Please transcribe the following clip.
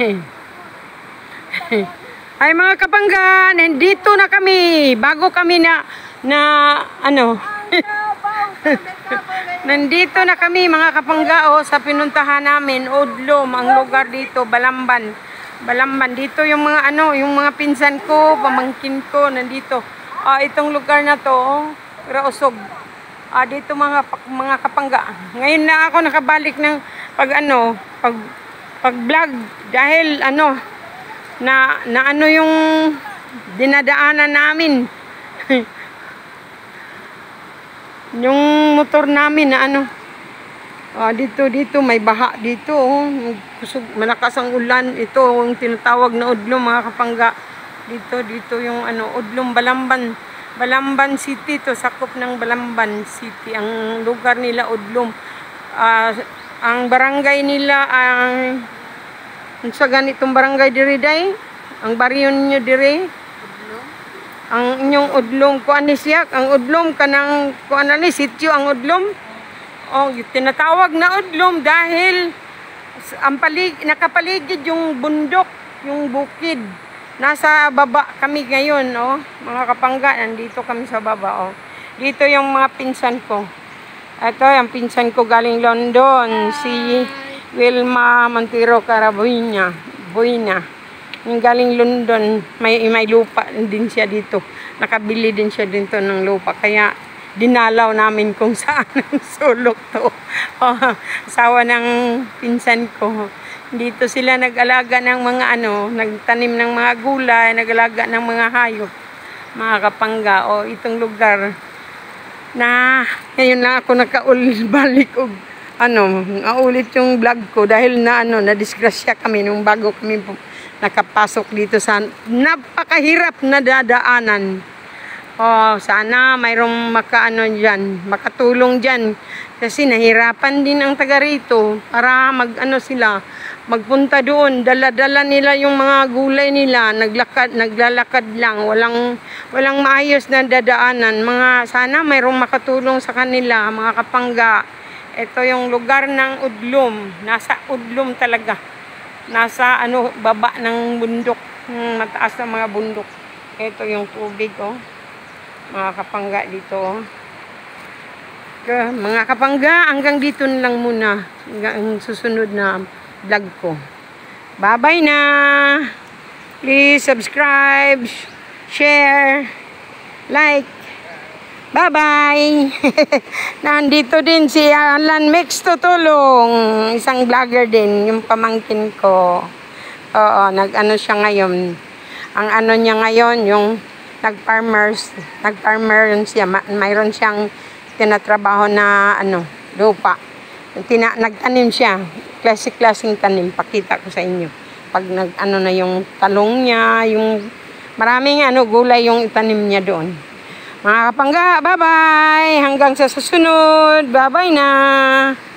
Ay mga kapangga, nandito na kami. Bago kami na ano. Nandito na kami mga kapangga sa pinuntahan namin, Udlom, ang lugar dito, Balamban. Balamban dito yung mga yung mga pinsan ko, pamangkin ko nandito. Itong lugar na to, Rausog. Dito mga kapangga. Ngayon na ako nakabalik ng pag vlog dahil na yung dinadaanan namin. Yung motor namin na dito may baha dito. Malakas ang ulan. Ito yung tinatawag na Udlom mga kapangga. Dito yung Udlom, Balamban City to, sakop ng Balamban City. Ang lugar nila Udlom. Ang barangay nila sa ganitong barangay diri day, ang baryo ninyo diri, ang inyong Udlom kuan ni siya, ang Udlom kanang kuan ni sitio ang Udlom. Tinatawag na Udlom dahil ang nakapaligid yung bundok, yung bukid. Nasa baba kami ngayon, mga kapangga, nandito kami sa baba, Dito yung mga pinsan ko. Ito, yung pinsan ko galing London, si Wilma Montero Carabuena. Yung galing London, may lupa din siya dito. Nakabili din siya dito ng lupa. Kaya dinalaw namin kung saan ang sulok to. Asawa ng pinsan ko. Dito sila nag-alaga ng mga nagtanim ng mga gulay, nag-alaga ng mga hayop. Mga kapangga, itong lugar na ngayon na ako nakaulbalik naulit yung vlog ko dahil na-disgrasya kami nung bago kami nakapasok dito sa napakahirap na dadaanan. Sana mayroong makatulong dyan kasi nahirapan din ang taga rito para magpunta doon, dala-dala nila yung mga gulay nila, naglalakad lang, walang maayos na dadaanan. Sana mayroong makatulong sa kanila, mga kapangga. Ito yung lugar ng Udlom. Nasa Udlom talaga. Nasa baba ng bundok. Mataas na mga bundok. Ito yung tubig, mga kapangga dito. Mga kapangga, hanggang dito lang muna. Hanggang susunod na vlog ko. Bye-bye na. Please subscribe, share, like. Bye-bye! Nandito din si Alan Mix Tutulong, isang vlogger din, yung pamangkin ko. Nag-ano siya ngayon. Ang niya ngayon, yung nag-farmer siya. Mayroon siyang tinatrabaho na lupa. Nagtanim siya. Klaseng tanim. Pakita ko sa inyo. Pag na yung talong niya, yung maraming gulay yung itanim niya doon. Mga kapangga, bye-bye! Hanggang sa susunod, bye-bye na!